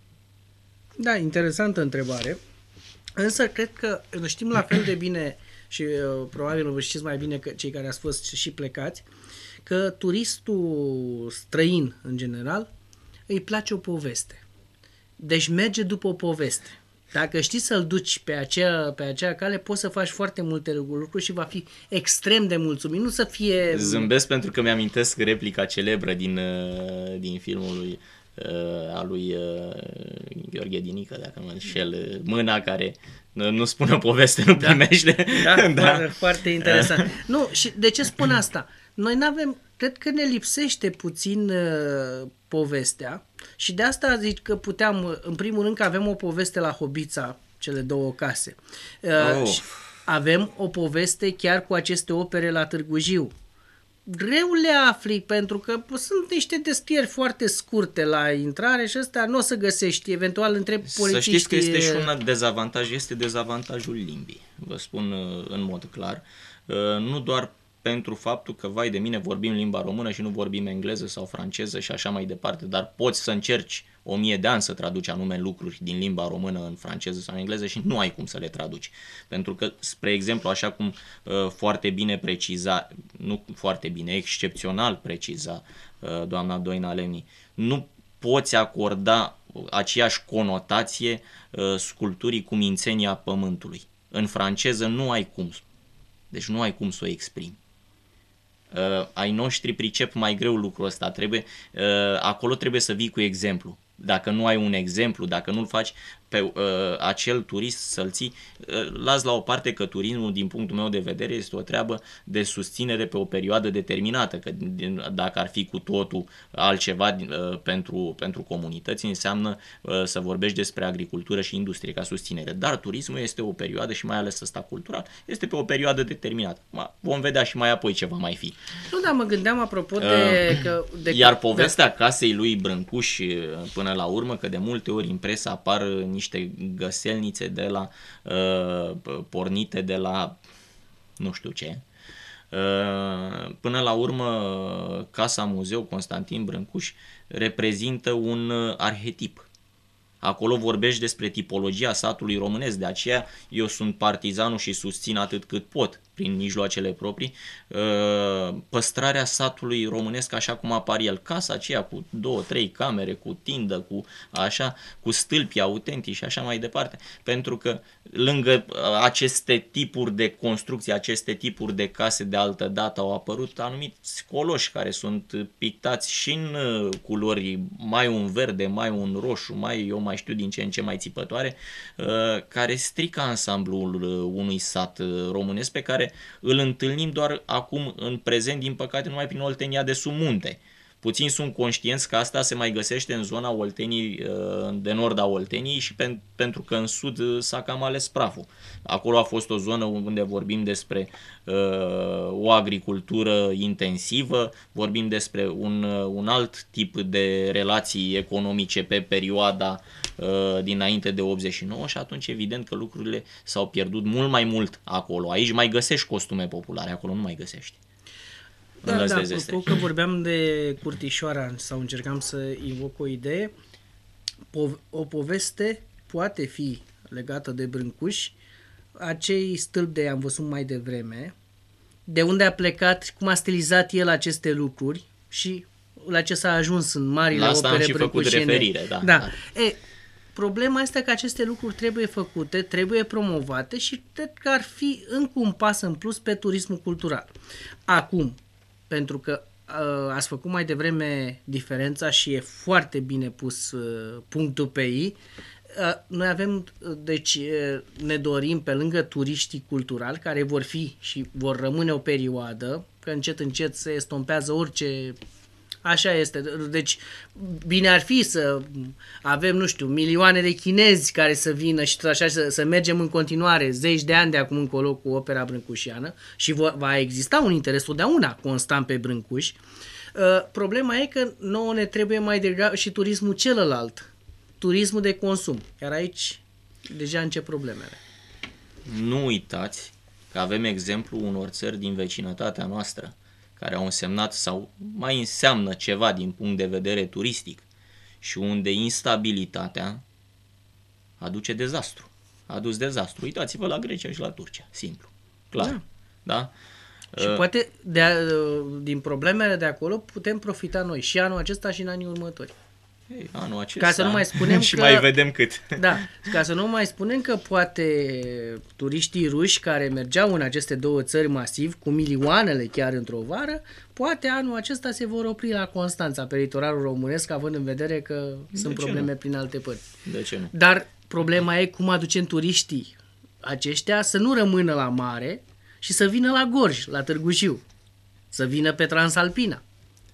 Da, interesantă întrebare, însă cred că știm la fel de bine și uh, probabil vă știți mai bine că cei care ați fost și plecați, că turistul străin în general îi place o poveste. Deci merge după o poveste. Dacă știi să-l duci pe acea, pe acea cale, poți să faci foarte multe lucruri și va fi extrem de mulțumit. Nu să fie... Zâmbesc pentru că mi-amintesc replica celebră din, din filmul lui a lui Gheorghe Dinică, dacă mă înșel, mâna care nu spune o poveste, nu primește. Da, da, da. Foarte, foarte interesant. Nu, și de ce spun asta? Noi n-avem, cred că ne lipsește puțin uh, povestea și de asta zic că puteam, în primul rând că avem o poveste la Hobița, cele două case. Uh, oh. Avem o poveste chiar cu aceste opere la Târgu Jiu. Greu le afli pentru că sunt niște descrieri foarte scurte la intrare și ăsta nu o să găsești, eventual întreb polițiști. Să știți că este și un dezavantaj, este dezavantajul limbii, vă spun în mod clar, nu doar pentru faptul că, vai de mine, vorbim limba română și nu vorbim engleză sau franceză și așa mai departe, dar poți să încerci o mie de ani să traduci anume lucruri din limba română în franceză sau în engleză și nu ai cum să le traduci. Pentru că, spre exemplu, așa cum uh, foarte bine preciza, nu foarte bine, excepțional preciza uh, doamna Doina Lemni, nu poți acorda aceeași conotație uh, sculpturii cu mințenia pământului. În franceză nu ai cum, deci nu ai cum să o exprimi. Uh, ai noștri pricep mai greu lucrul ăsta, trebuie, uh, acolo trebuie să vii cu exemplu. Dacă nu ai un exemplu, dacă nu-l faci pe uh, acel turist să-l ții, uh, las la o parte că turismul, din punctul meu de vedere, este o treabă de susținere pe o perioadă determinată, că din, dacă ar fi cu totul altceva uh, pentru, pentru comunități, înseamnă uh, să vorbești despre agricultură și industrie ca susținere. Dar turismul este o perioadă și mai ales ăsta cultural, este pe o perioadă determinată. Vom vedea și mai apoi ce va mai fi. Nu, dar mă gândeam apropo de... Uh, că, de iar povestea da. casei lui Brâncuș până la urmă, că de multe ori în presă apar niște găselnițe de la uh, pornite de la nu știu ce. Uh, până la urmă, Casa Muzeu Constantin Brâncuș reprezintă un arhetip Acolo vorbești despre tipologia satului românesc, de aceea eu sunt partizanul și susțin atât cât pot, prin mijloacele proprii, păstrarea satului românesc așa cum apar el. Casa aceea cu două, trei camere, cu tindă, cu așa, cu stâlpi autentici și așa mai departe. Pentru că lângă aceste tipuri de construcții, aceste tipuri de case de altă dată au apărut anumiți coloși care sunt pictați și în culori, mai un verde, mai un roșu, mai eu mai știu din ce în ce mai țipătoare, care strică ansamblul unui sat românesc pe care îl întâlnim doar acum în prezent, din păcate, numai prin Oltenia de sub munte. Puțini sunt conștienți că asta se mai găsește în zona Oltenii, de nord a Olteniei și pen, pentru că în sud s-a cam ales praful. Acolo a fost o zonă unde vorbim despre uh, o agricultură intensivă, vorbim despre un, un alt tip de relații economice pe perioada uh, dinainte de optzeci și nouă și atunci evident că lucrurile s-au pierdut mult mai mult acolo. Aici mai găsești costume populare, acolo nu mai găsești. Da, da, apropo că vorbeam de Curtișoara sau încercam să invoc o idee, o poveste poate fi legată de Brâncuși, acei stâlpi de am văzut mai devreme, de unde a plecat, cum a stilizat el aceste lucruri și la ce s-a ajuns în marile opere brâncușene. La asta am și făcut referire, da. da. da. E, problema este că aceste lucruri trebuie făcute, trebuie promovate și cred că ar fi încă un pas în plus pe turismul cultural. Acum, pentru că uh, ați făcut mai devreme diferența și e foarte bine pus uh, punctul pe i. Uh, noi avem, deci uh, ne dorim pe lângă turiștii culturali care vor fi și vor rămâne o perioadă, că încet încet se estompează orice. Așa este. Deci bine ar fi să avem, nu știu, milioane de chinezi care să vină și tot așa să, să mergem în continuare zeci de ani de acum încolo cu opera brâncușiană și va, va exista un interes totdeauna constant pe Brâncuși. Uh, problema e că nouă ne trebuie mai degrabă și turismul celălalt, turismul de consum. Iar aici deja încep problemele. Nu uitați că avem exemplu unor țări din vecinătatea noastră care au însemnat sau mai înseamnă ceva din punct de vedere turistic și unde instabilitatea aduce dezastru. A adus dezastru. Uitați-vă la Grecia și la Turcia. Simplu. Clar. Da? da? Și uh, poate de a, din problemele de acolo putem profita noi și anul acesta și în anii următori. Ei, anul acesta. Ca să nu mai spunem și că, mai vedem cât. Da, ca să nu mai spunem că poate turiștii ruși care mergeau în aceste două țări masiv, cu milioanele chiar într-o vară, poate anul acesta se vor opri la Constanța, pe litoralul românesc, având în vedere că de sunt probleme nu? prin alte părți. De ce nu? Dar problema e cum aducem turiștii aceștia să nu rămână la mare și să vină la Gorj, la Târgu Jiu, să vină pe Transalpina.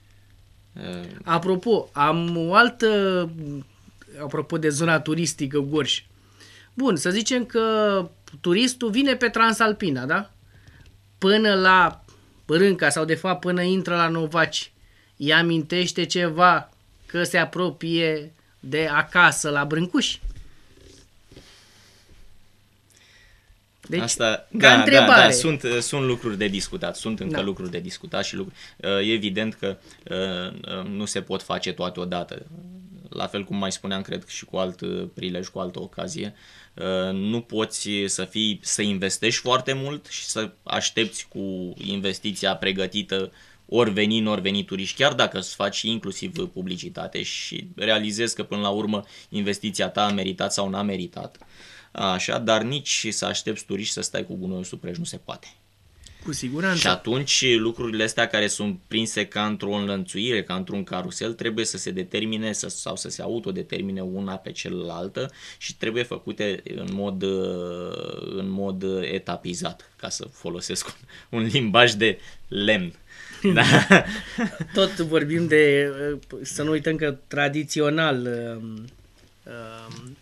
Apropo, am o altă, apropo de zona turistică Gorj. Bun, să zicem că turistul vine pe Transalpina, da? Până la Brânca sau de fapt până intră la Novaci, îi amintește ceva că se apropie de acasă la Brâncuși? Deci, Asta, da, da, da, sunt, sunt lucruri de discutat, sunt încă da. lucruri de discutat și lucruri. E evident că nu se pot face toate odată. La fel cum mai spuneam, cred că și cu alt prilej, cu altă ocazie, nu poți să fii, să investești foarte mult și să aștepți cu investiția pregătită ori veni, ori veni turiști, chiar dacă îți faci inclusiv publicitate și realizezi că până la urmă investiția ta a meritat sau n-a meritat. Așa, dar nici să aștepți turiști să stai cu gunoiul sub preș, nu se poate. Cu siguranță. Și atunci lucrurile astea care sunt prinse ca într-o înlănțuire, ca într-un carusel, trebuie să se determine să, sau să se autodetermine una pe cealaltă și trebuie făcute în mod, în mod etapizat, ca să folosesc un, un limbaj de lemn. Da. Tot vorbim de, să nu uităm că tradițional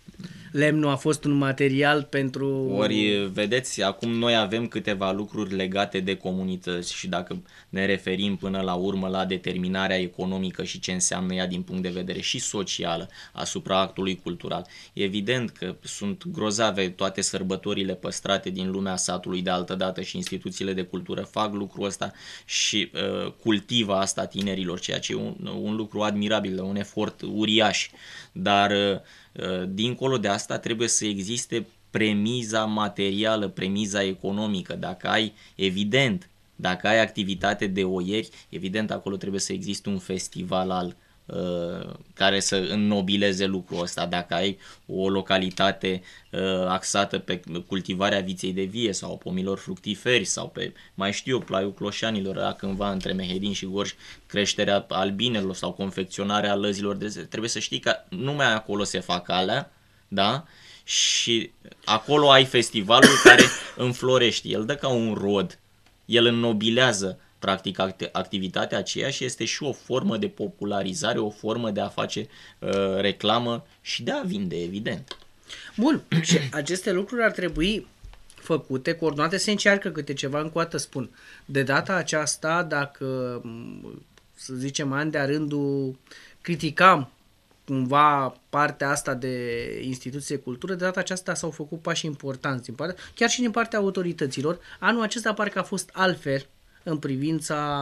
lemnul a fost un material pentru... Ori, vedeți, acum noi avem câteva lucruri legate de comunități și dacă ne referim până la urmă la determinarea economică și ce înseamnă ea din punct de vedere și socială asupra actului cultural, evident că sunt grozave toate sărbătorile păstrate din lumea satului de altădată și instituțiile de cultură fac lucrul ăsta și uh, cultivă asta tinerilor, ceea ce e un, un lucru admirabil, un efort uriaș, dar uh, dincolo de asta trebuie să existe premiza materială, premiza economică. Dacă ai, evident, dacă ai activitate de oieri, evident acolo trebuie să existe un festival al uh, care să înnobileze lucrul ăsta. Dacă ai o localitate uh, axată pe cultivarea viței de vie sau pomilor fructiferi sau pe, mai știu eu, plaiul Cloșanilor, era cândva între Mehedin și Gorj, creșterea albinelor sau confecționarea lăzilor de zi, trebuie să știi că numai acolo se fac alea, da? Și acolo ai festivalul care înflorește, el dă ca un rod, el înnobilează practic activitatea aceea și este și o formă de popularizare, o formă de a face uh, reclamă și de a vinde, evident. Bun, și aceste lucruri ar trebui făcute, coordonate, se încearcă câte ceva, încă o dată spun. De data aceasta, dacă, să zicem, ani de-a rândul criticam cumva partea asta de instituție de cultură, de data aceasta s-au făcut pași importanți din partea, chiar și din partea autorităților. Anul acesta parcă a fost altfel în privința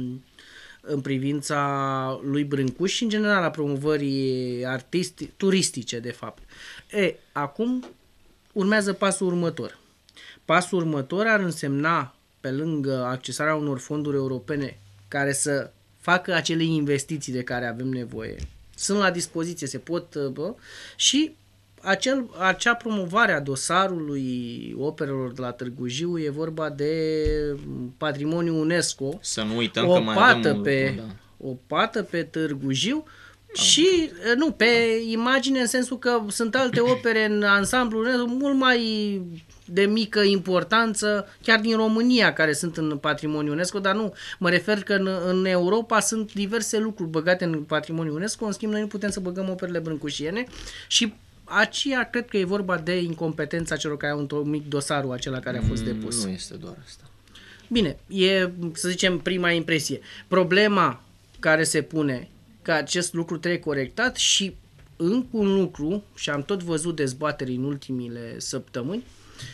în privința lui Brâncuș și în general a promovării artisti, turistice de fapt. E, acum urmează pasul următor. Pasul următor ar însemna, pe lângă accesarea unor fonduri europene care să facă acele investiții de care avem nevoie, sunt la dispoziție, se pot, bă, și acel, acea promovare a dosarului operelor de la Târgu Jiu, e vorba de patrimoniu UNESCO. Să nu uităm o că mai pată avem un pe, lucru, da. o pată pe Târgu Jiu și, nu, pe imagine în sensul că sunt alte opere în ansamblul UNESCO mult mai de mică importanță, chiar din România, care sunt în patrimoniul UNESCO, dar nu, mă refer că în, în Europa sunt diverse lucruri băgate în patrimoniul UNESCO, în schimb noi nu putem să băgăm operele brâncușiene și aceea cred că e vorba de incompetența celor care au întocmit dosarul acela care a fost depus. Nu este doar asta. Bine, e, să zicem, prima impresie. Problema care se pune că acest lucru trebuie corectat și încă un lucru, și am tot văzut dezbateri în ultimile săptămâni,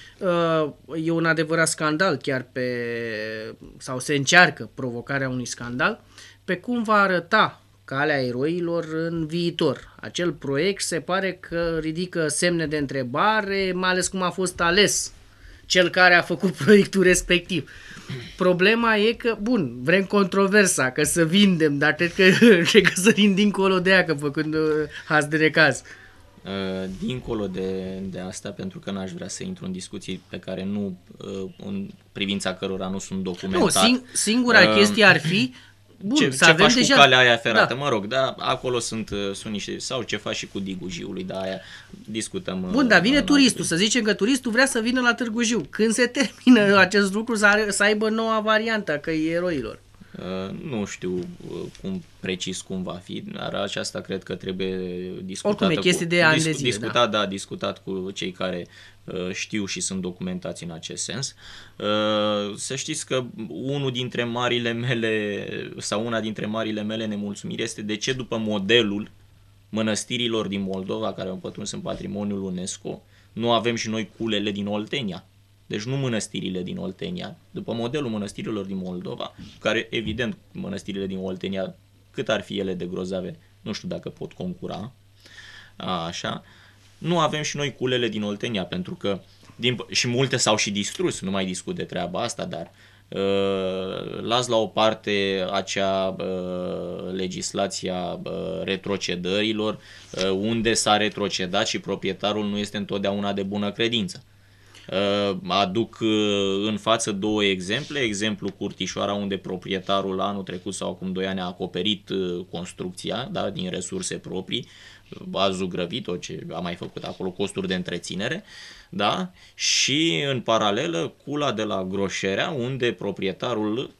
e un adevărat scandal chiar pe, sau se încearcă provocarea unui scandal, pe cum va arăta Calea Eroilor în viitor. Acel proiect se pare că ridică semne de întrebare, mai ales cum a fost ales cel care a făcut proiectul respectiv. Problema e că, bun, vrem controversa, că să vindem, dar cred că, cred că sărim dincolo de ea, că făcând haz de necaz. Dincolo de, de asta, pentru că n-aș vrea să intru în discuții pe care nu, în privința cărora nu sunt documentat. Nu, sing- singura uh, chestie ar fi bun, ce, să ce avem faci deja... cu calea aia ferată, da. Mă rog, da, acolo sunt, sunt niște, sau ce faci și cu Digul Jiului, da, aia discutăm. Bun, dar vine turistul, să zicem că turistul vrea să vină la Târgu Jiu. Când se termină acest lucru să, are, să aibă noua variantă a Căii Eroilor? Uh, nu știu uh, cum precis cum va fi, dar aceasta cred că trebuie discutată. Oricum e chestie cu, de ani discu, de zile, discutat, da. da, discutat cu cei care uh, știu și sunt documentați în acest sens. Uh, să știți că unul dintre marile mele, sau una dintre marile mele nemulțumiri este de ce după modelul mănăstirilor din Moldova, care au pătruns în patrimoniul UNESCO, nu avem și noi culele din Oltenia. Deci nu mănăstirile din Oltenia, după modelul mănăstirilor din Moldova, care evident mănăstirile din Oltenia, cât ar fi ele de grozave, nu știu dacă pot concura, așa, nu avem și noi culele din Oltenia, pentru că, din, și multe s-au și distrus, nu mai discut de treaba asta, dar uh, las la o parte acea uh, legislația uh, retrocedărilor, uh, unde s-a retrocedat și proprietarul nu este întotdeauna de bună credință. Aduc în față două exemple. Exemplu Curtișoara, unde proprietarul anul trecut sau acum doi ani a acoperit construcția, da, din resurse proprii, a zugrăvit-o, ce a mai făcut acolo, costuri de întreținere, da? Și în paralelă Cula de la Groșerea, unde proprietarul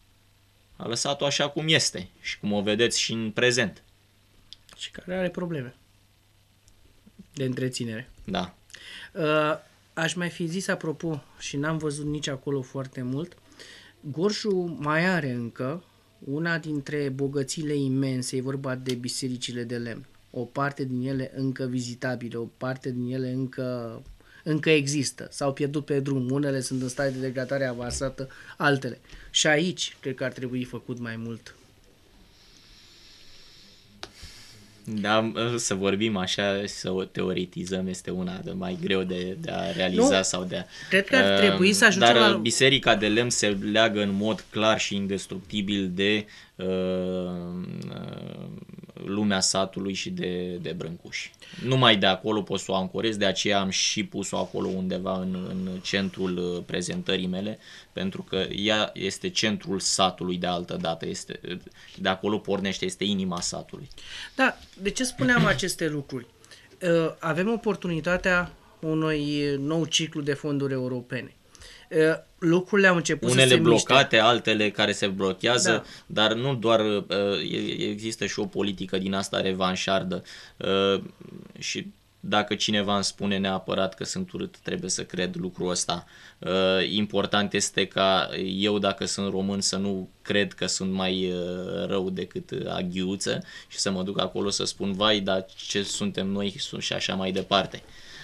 a lăsat-o așa cum este și cum o vedeți și în prezent. Și care are probleme. De întreținere. Da. Uh, aș mai fi zis apropo, și n-am văzut nici acolo foarte mult, Gorjul mai are încă una dintre bogățiile imense, e vorba de bisericile de lemn. O parte din ele încă vizitabile, o parte din ele încă, încă există, s-au pierdut pe drum, unele sunt în stare de degradare avansată, altele. Și aici cred că ar trebui făcut mai mult. Da, să vorbim așa, să o teoretizăm este una de mai greu de, de a realiza nu, sau de a... Cred că ar trebui să ajungem Dar la... biserica de lemn se leagă în mod clar și indestructibil de uh, lumea satului și de, de Brâncuși. Numai de acolo pot să o ancorez, de aceea am și pus-o acolo undeva în, în centrul prezentării mele, pentru că ea este centrul satului de altă dată, este, de acolo pornește, este inima satului. Da, de ce spuneam aceste lucruri? Avem oportunitatea unui nou ciclu de fonduri europene. Lucrurile au început Unele să se blocate, miște. altele care se blochează, Da. dar nu doar, există și o politică din asta revanșardă și dacă cineva îmi spune neapărat că sunt urât, trebuie să cred lucrul ăsta. Important este ca eu, dacă sunt român, să nu cred că sunt mai rău decât aghiuță și să mă duc acolo să spun, vai, dar ce suntem noi și așa mai departe.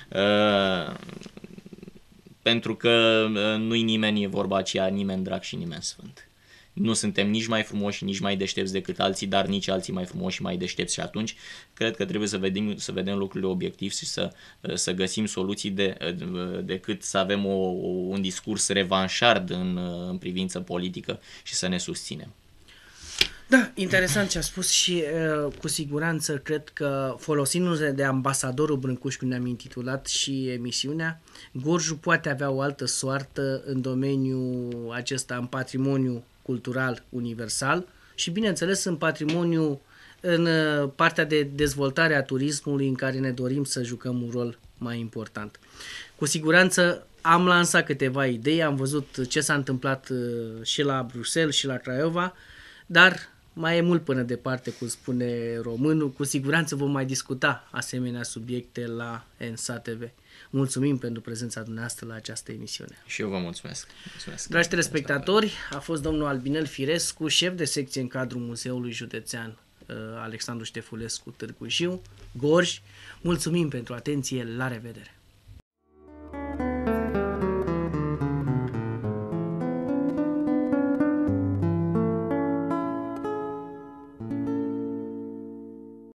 Pentru că nu-i nimeni, e vorba aceea, nimeni drag și nimeni sfânt. Nu suntem nici mai frumoși, nici mai deștepți decât alții, dar nici alții mai frumoși și mai deștepți și atunci cred că trebuie să vedem, să vedem lucrurile obiectiv și să, să găsim soluții de, decât să avem o, un discurs revanșard în, în privință politică și să ne susținem. Da, interesant ce a spus și uh, cu siguranță cred că folosindu-se de ambasadorul Brâncuși, cum ne-am intitulat și emisiunea, Gorjul poate avea o altă soartă în domeniul acesta, în patrimoniu cultural universal și bineînțeles în patrimoniu, în uh, partea de dezvoltare a turismului în care ne dorim să jucăm un rol mai important. Cu siguranță am lansat câteva idei, am văzut ce s-a întâmplat uh, și la Bruxelles și la Craiova, dar mai e mult până departe, cum spune românul. Cu siguranță vom mai discuta asemenea subiecte la E N S A T V. Mulțumim pentru prezența dumneavoastră la această emisiune. Și eu vă mulțumesc. mulțumesc. Dragi telespectatori, a fost domnul Albinel Firescu, șef de secție în cadrul Muzeului Județean Alexandru Ștefulescu Târgu Jiu, Gorj. Mulțumim pentru atenție, la revedere!